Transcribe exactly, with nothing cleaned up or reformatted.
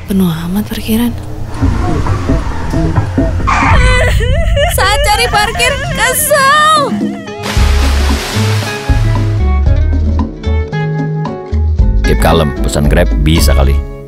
Penuh amat parkiran. Saat cari parkir, kesel. Keep kalem, pesan Grab bisa kali.